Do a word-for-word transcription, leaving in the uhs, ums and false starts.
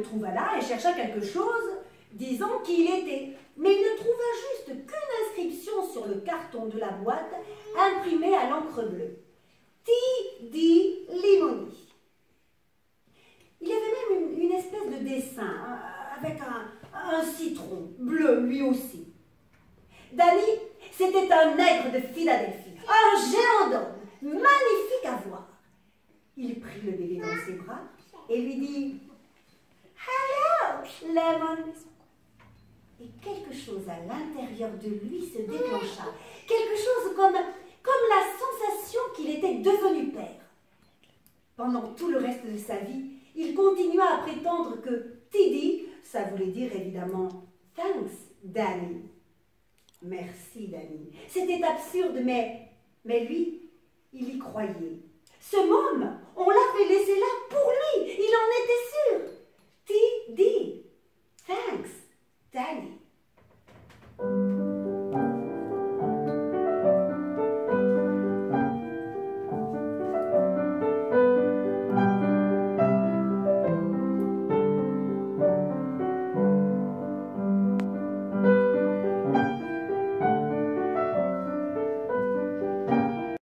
trouva là et chercha quelque chose disant qui il était. Mais il ne trouva juste qu'une inscription sur le carton de la boîte imprimée à l'encre bleue. Ti-di Limoni. Il y avait même une, une espèce de dessin euh, avec un, un citron bleu lui aussi. Danny, c'était un nègre de Philadelphie, un géant d'homme, magnifique à voir. Il prit le bébé dans ses bras et lui dit « Hello, Lemon !» Et quelque chose à l'intérieur de lui se déclencha. Quelque chose comme, comme la sensation qu'il était devenu père. Pendant tout le reste de sa vie, il continua à prétendre que Tiddy, ça voulait dire évidemment « Thanks, Danny ». Merci, Danny. C'était absurde, mais, mais lui, il y croyait. Ce môme, on l'avait laissé là pour lui, il en était sûr.